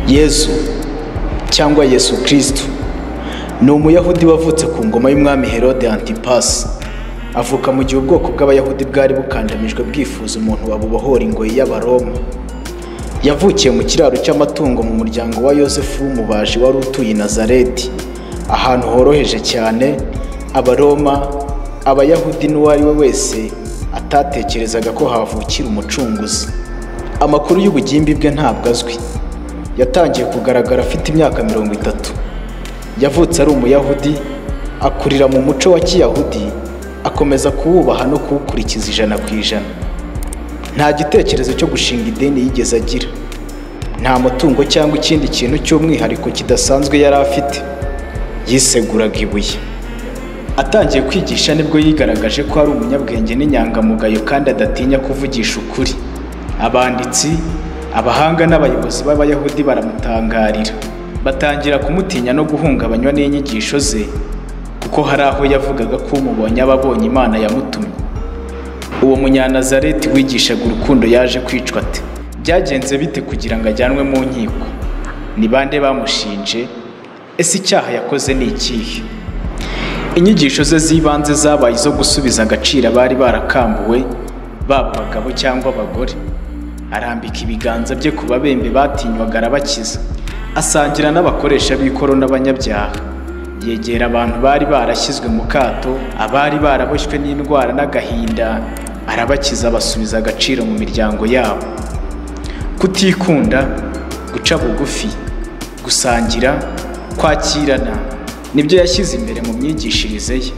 Yesu cyangwa Yesu Kristo ni umuyahudi wavutse ku ngoma y'umwami Herode Antipasi. Avuka mu gihe ubwoko bw'abayahudi bwari bukandamijwe bwifuza umuntu wabubohora ingoyi y'Abaroma. Yavukiye mu kiraro cy'amatungo mu muryango wa Yosefu w'umubaji wari utuye i Nazareti, ahantu horoheje cyane Abaroma, Abayahudi n'uwo ari we wese atatekerezaga ko havukira umucunguzi. Amakuru y'ubugimbi bwe ntabwo azwi. Yatangiye kugaragara afite imyaka 30. Yavutse ari umuyahudi, akurira mu muco wa kiyahudi, akomeza kuwubaha no kuwukurikiza 100%. Nta gitekerezo cyo gushinga idini yigeze agira. Nta mutungo cyangwa ikindi kintu cy'umwihariko kidasanzwe yari afite. Yiseguraga ibuye. Atangiye kwigisha nibwo yigaragaje ko ari umunyabwenge n'inyangamugayo kandi adatinya kuvugisha ukuri. Abanditsi, abahanga n'abayobozi b'Abayahudi baramutangarira, batangira kumutinya no guhungabanywa n'inyigisho ze, kuko hari aho yavugaga ko umubonye ababonye Imana yamutumye. Uwo munyanazareti wigishaga urukundo yaje kwicwa ate? Byagenze bite kugira ngo ajyanwe mu nkiko? Ni bande bamushinje? Ese icyaha yakoze ni ikihe? Inyigisho ze zibanze zabaye izo gusubiza agaciro abari barakambuwe, baba abagabo cyangwa abagore. Arambika ibiganza bye ku babembe batinywaga arabakiza. Asangira n'abakoresha b'ikoro n'abanyabyaha. Yegera abantu bari barashyizwe mu kato, abari baraboshywe n'indwara n'agahinda, arabakiza basubiza agaciro mu miryango yabo. Kutikunda, guca bugufi, gusangira, kwakirana nibyo yashyize imbere mu myigishirize ye.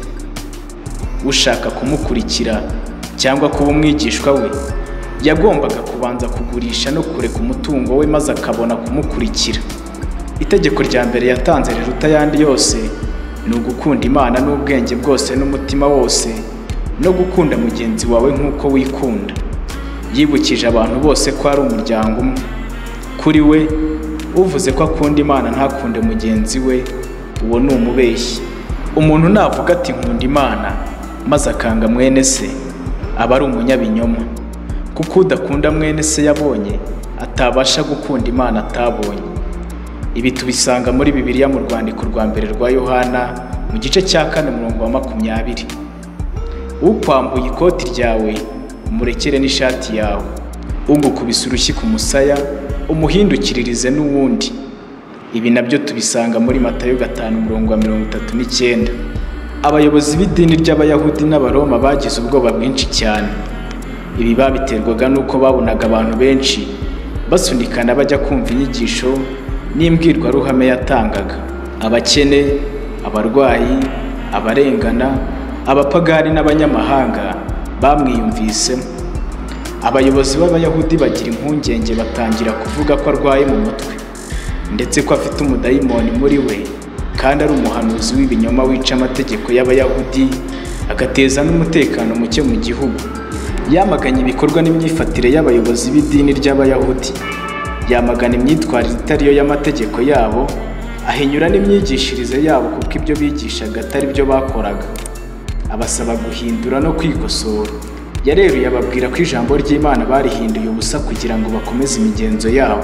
Ushaka kumukurikira cyangwa kuba umwigishwa we yagombaga kubanza kugurisha no kureka umutungo we maze akabona kumukurikira. Itegeko rya mbere yatanze riruta ayandi yose ni ugukunda Imana n'ubwenge bwose n'umutima wose, no gukunda mugenzi wawe nk'uko wikunda. Yibukije abantu bose ko ari umuryango umwe. Kuri we, uvuze ko akunda Imana ntakunde mugenzi we, uwo ni umubeshyi. Umuntu navuga ati nkunda Imana maze akanga mwene se, aba ari umunyabinyoma, kuko udakunda mwene se yabonye atabasha gukunda Imana atabonye. Ibi tubisanga muri Bibiliya mu rwandiko rwa mbere rwa Yohana mu gice cya 4:20. Ukwambuye ikoti ryawe umurekere n'ishati yawe, ugukubise urushyi ku musaya umuhindukiririze n'uwundi. Ibi nabyo tubisanga muri Matayo 5:39. Abayobozi b'idini ry'Abayahudi n'Abaroma bagize ubwoba bwinshi cyane. Ibi babiterwaga nuko babonaga abantu benshi basunikana bajya kumva inyigisho n'imbwirwaruhame yatangaga. Abakene, abarwayi, abarengana, abapagani n'abanyamahanga bamwiyumvisemo. Abayobozi b'Abayahudi bagira impungenge, batangira kuvuga ko arwaye mu mutwe, ndetse ko afite umudayimoni muri we, kandi ari umuhanuzi w'ibinyoma wica amategeko y'Abayahudi, agateza n'umutekano muke mu gihugu. Yamaganye ibikorwa n'imyifatire y'abayobozi b'idini ry'Abayahudi. Yamagana imyitwarire itariyo y'amategeko yabo, ahinyura n'imyigishirize yabo kuko ibyo bigishaga atari byo bakoraga. Abasaba guhindura no kwikosora. Yareruye ababwira ko ijambo ry'Imana barihinduye ubusa kugira ngo bakomeze imigenzo yabo.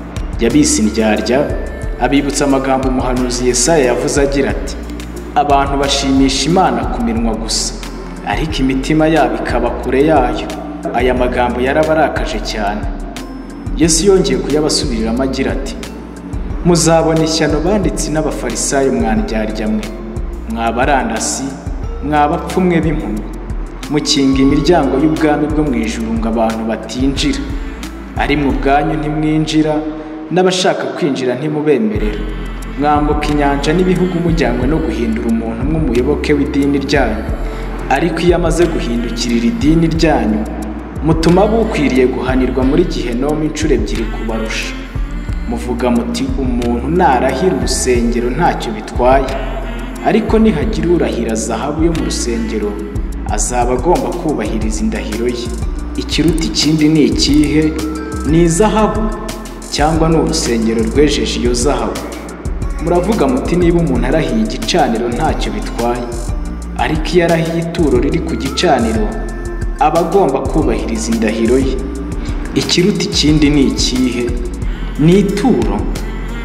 Yabise indyarya, abibutsa amagambo umuhanuzi Yesaya yavuze agira ati, abantu bashimisha Imana ku minwa gusa, ariko imitima yabo ikaba kure yayo. Aya magambo yarabarakaje cyane. Yesu yongeye kuyabasubiriramo agira ati, muzabona ishyano banditsi n'abafarisayo mwandyarya mwe, mwabarandasi, mwabapfumwe b'impumyi, mukinga imiryango y'ubwami bwo mu ijuru ngo abantu batinjira, ari mu bwanyu ntimwinjira, n'abashaka kwinjira ntimubemerera. Mwambuka inyanja n'ibihugu mujyanywe no guhindura umuntu nk'umuyoboke w'idini ryanyu, ariko iyo amaze guhindukirira idini ryanyu, mutuma bukwiriye guhanirwa muri Gihenomu inshuro 2 kubarusha. Muvuga muti umuntu narahira urusengero ntacyo bitwaye, ariko nihagira urahira zahabu yo mu rusengero azaba agomba kubahiriza indahiro ye. Ikiruta ikindi ni ikihe? Ni izahabu cyangwa ni urusengero rwejeje iyo zahabu? Muravuga muti niba umuntu arahiye igicaniro ntacyo bitwaye, ariko iyo arahiye ituro riri ku gicaniro aba agomba kubahiriza indahiro ye. Ikiruta ikindi ni ikihe? Ni ituro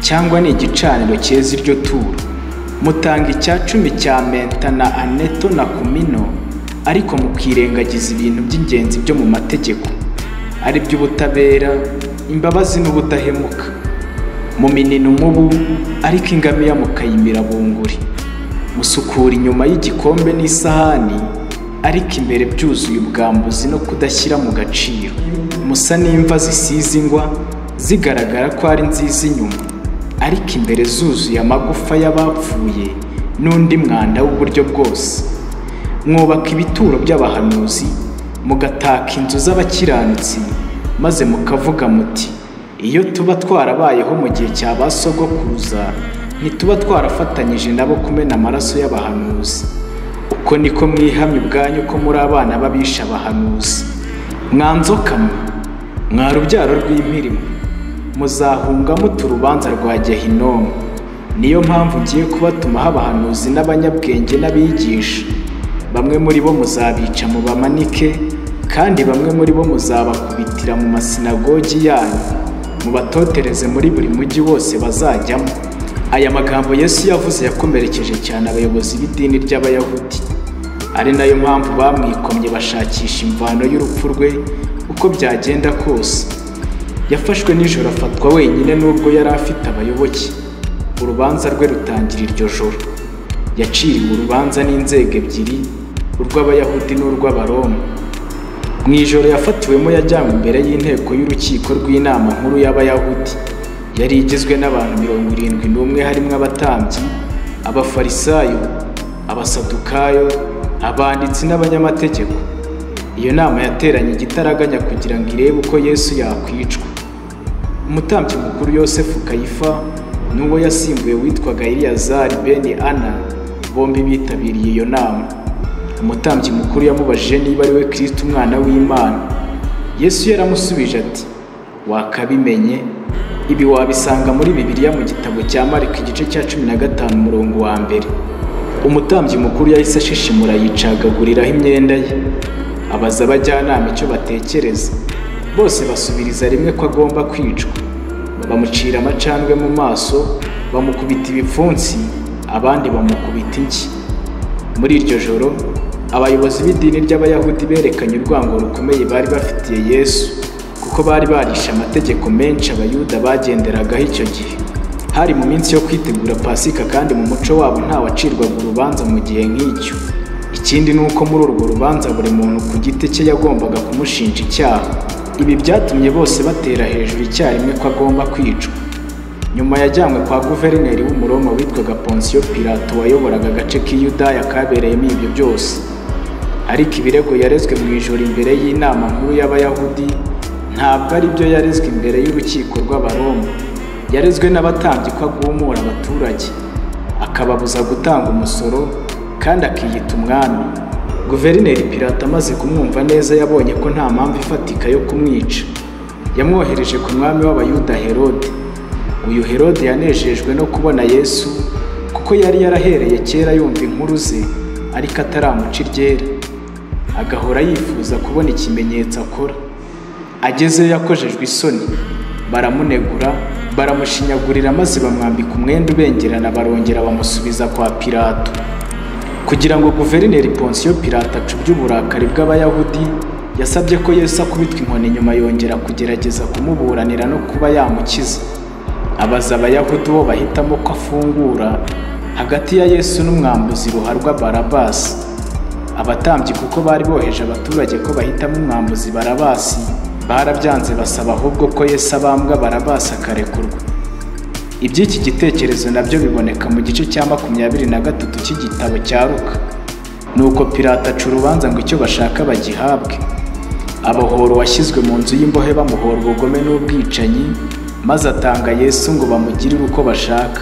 cyangwa ni igicaniro cyeza iryo turo? Mutanga icya cumi cya menta na aneto na kumino, ariko mukirengagiza ibintu by'ingenzi byo mu mategeko, ari by'ubutabera, imbabazi n'ubudahemuka. Muminina umubu, ariko ingamiya mukayimira bunguri. Musukura inyuma y'igikombe n'isahani, ariko imbere byuzuye ubwambuzi no kudashyira mu gaciro. Musa n'imva zisize ingwa, zigaragara ko ari nziza inyuma, ariko imbere zuzuye amagufa y'abapfuye n'undi mwanda w'uburyo bwose. Mwubaka ibituro by'abahanuzi, mugataka inzu z'abakiranutsi, maze mukavuga muti, iyo tuba twarabayeho mu gihe cya ba sogokuruza, ntituba twarafatanyije nabo kumena amaraso y'abahanuzi. Uko niko mwihamya ubwanyu ko muri abana b'abishe abahanuzi. Mwanzoka mwe, mwa rubyaro rw'impirimo, muzahunga muta urubanza rwa Gehinomu. Niyo mpamvu ngiye kubatumaho abahanuzi n'abanyabwenge n'abigisha. Bamwe muri bo muzabica mu bamanike, kandi bamwe muri bo muzabakubitira mu masinagogi yanyu, mubatotereze muri buri mujyi wose bazajyamo. Aya magambo Yesu yavuze yakomerekeje cyane abayobozi b'idini ry'Abayahudi. Ari nayo mpamvu bamwikomye bashakisha imvano y'urupfu rwe uko byagenda kose. Yafashwe nijoro afatwa wenyine nubwo yari afite abayoboke. Urubanza rwe rutangira iryo joro. Yaciriwe urubanza n'inzego ebyiri, urw'Abayahudi n'urw'Abaroma. Mu ijoro yafatiwemo yajyanywe imbere y'inteko y'urukiko rw'inama nkuru y'Abayahudi. Yari igizwe n'abantu 71 harimo abatambyi, abafarisayo, abasadukayo, abanditsi n'abanyamategeko. Iyo nama yateranye igitaraganya kugira ngo irebe uko Yesu yakwicwa. Umutambyi mukuru Yosefu Kayifa n'uwo yasimbuye witwaga Eliyazari bene Ana, bombi bitabiriye iyo nama. Umutambyi mukuru yamubajije niba ari we Kristo umwana w'Imana. Yesu yaramusubije ati, wakabimenye. Ibi wabisanga muri Bibiliya mu gitabo cya Mariko igice cya 15 umurongo wa 1. Umutambyi mukuru yahise ashishimura yicagaguriraho imyenda ye. Abaza abajyanama icyo batekereza. Bose basubiriza rimwe ko agomba kwicwa. Bamucira amacandwe mu maso, bamukubita ibipfunsi, abandi bamukubita inshyi. Muri iryo joro, abayobozi b'idini ry'Abayahudi berekanye urwango rukomeye bari bafitiye Yesu, kuko bari barishe amategeko menshi Abayuda bagenderagaho icyo gihe. Hari mu minsi yo kwitegura Pasika, kandi mu muco wabo nta wacirwaga urubanza mu gihe nk'icyo. Ikindi ni uko muri urwo rubanza buri muntu ku giti cye yagombaga kumushinja icyaha. Ibi byatumye bose batera hejuru icyarimwe ko agomba kwicwa. Nyuma yajyanywe kwa guverineri w'Umuroma witwaga Ponsiyo Pilato wayoboraga agace k'Iyudaya kabereyemo ibyo byose. Ariko ibirego yarezwe mu ijoro imbere y'inama nkuru y'Abayahudi ntabwo ari byo yarezwe imbere y'urukiko rw'Abaroma. Yarezwe n'abatambyi ko agumura abaturage, akababuza gutanga umusoro, kandi akiyita umwami. Guverineri Pilato amaze kumwumva neza yabonye ko nta mpamvu ifatika yo kumwica. Yamwohereje ku mwami w'Abayuda Herode. Uyu Herode yanejejwe no kubona Yesu, kuko yari yarahereye kera yumva inkuru ze, ariko ataramuca iryera. Agahora yifuza kubona ikimenyetso akora. Agezeyo yakojejwe isoni, baramunegura, baramushinyagurira, maze bamwambika umwenda ubengerana, barongera bamusubiza kwa Pilato. Kugira ngo guverineri Ponsiyo Pilato acubye uburakari bw'Abayahudi, yasabye ko Yesu akubitwa inkoni, nyuma yongera kugerageza kumuburanira no kuba yamukiza. Abaza Abayahudi bo bahitamo ko afungura hagati ya Yesu n'umwambuzi ruharwa Barabasi. Abatambyi kuko bari boheje abaturage ko bahitamo umwambuzi Barabasi, barabyanze basaba ahubwo ko Yesu abambwa Barabasi akarekurwa. Iby'iki gitekerezo nabyo biboneka mu gice cya 23 cy'igitabo cya Luka. Nuko Pilato aca urubanza ngo icyo bashaka bagihabwe. Abohora washyizwe mu nzu y'imbohe bamuhora ubugome n'ubwicanyi, maze atanga Yesu ngo bamugirire uko bashaka.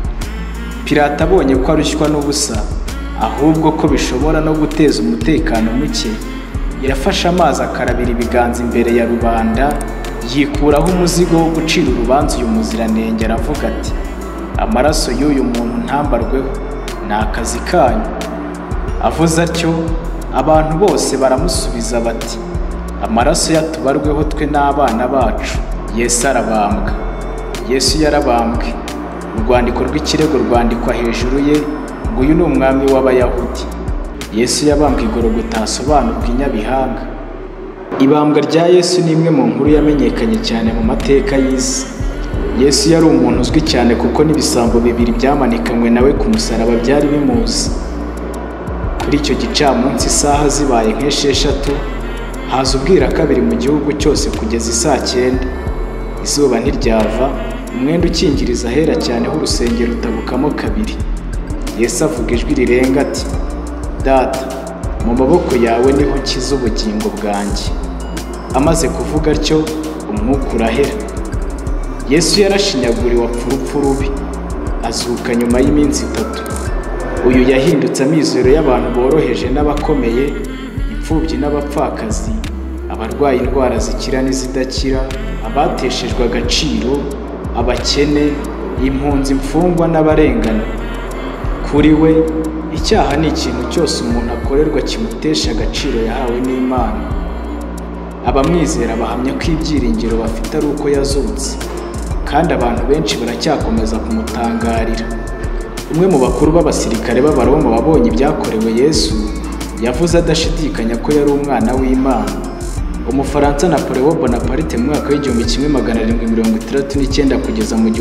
Pilato abonye ko arushywa n'ubusa, ahubwo ko bishobora no guteza umutekano muke, yafashe amazi akarabira ibiganza imbere ya rubanda, yikuraho umuzigo wo gucira urubanza uyu muziranenge, aravuga ati, amaraso y'uyu muntu ntambarweho, ni akazi kanyu. Avuze atyo, abantu bose baramusubiza bati, amaraso yatubarweho twe n'abana bacu. Yesu arabambwa. Yesu yarabambwe. urwandiko rw'ikirego rwandikwa hejuru ye ngo uyu ni umwami w'Abayahudi. Yesu yabambwe i Gologota hasobanurwa i Nyabihanga. Ibambwa rya Yesu ni imwe mu nkuru yamenyekanye cyane mu mateka y'isi. Yesu yari umuntu uzwi cyane kuko n'ibisambo bibiri byamanikanywe nawe ku musaraba byari bimuzi. Kuri icyo gicamunsi isaha zibaye nk'esheshatu haza ubwira kabiri mu gihugu cyose kugeza isaa 9. Izuba ntiryava, umwenda ukingiriza ahera cyane h'urusengero utabukamo kabiri. Yesu avuga ijwi rirenga ati, Data, mu maboko yawe niho nshyize ubugingo bwanjye. Amaze kuvuga atyo, umwuka urahera. Yesu yarashinyaguriwe apfa urupfu rubi, azuka nyuma y'iminsi 3. Uyu yahindutse amizero y'abantu boroheje n'abakomeye, imfubyi n'abapfakazi, abarwaye indwara zikira n'izidakira, abateshejwe agaciro, abakene, impunzi, imfungwa n'abarengana. Kuri we, icyaha ni ikintu cyose umuntu akorerwa kimutesha agaciro yahawe n'Imana. Abamwizera bahamya ko ibyiringiro bafite ari uko yazutse, kandi abantu benshi baracyakomeza kumutangarira. Umwe mu bakuru b'abasirikare b'Abaroma wabonye ibyakorewe Yesu yavuze adashidikanya ko yari umwana w'Imana. Umufaransa Napoleon Bonaparte mu mwaka w'1769 kugeza mu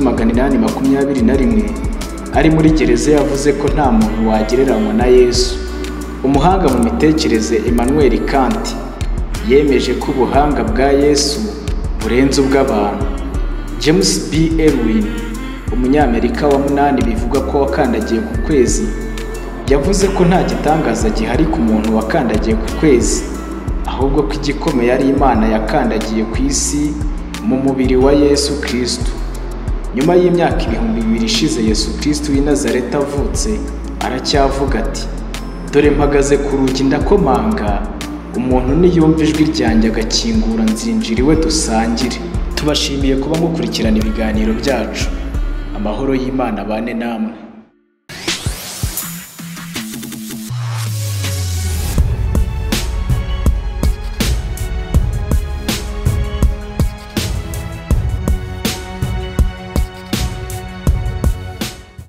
1821 ari muri gereza yavuze ko nta muntu wagereranywa na Yesu. Umuhanga mu mitekerereze Emmanuel Kant yemeje ko ubuhanga bwa Yesu burenze ubw'abantu. James B. Irwin, umunyamerika wa 8 bivuga ko wakandagiye ku kwezi, yavuze ko nta gitangaza gihari ku muntu wakandagiye ku kwezi, ahubwo ko igikomeye ari Imana yakandagiye ku isi mu mubiri wa Yesu Kristo. Nyuma y'imyaka 2000 ishize Yesu Kristo w'i Nazareti avutse, aracyavuga ati, dore mpagaze ku rugi ndakomanga, umuntu niyumva ijwi ryanjye agakingura nzinjira iwe dusangire. Tubashimiye kuba mukurikirana ibiganiro byacu. Amahoro y'Imana abane namwe.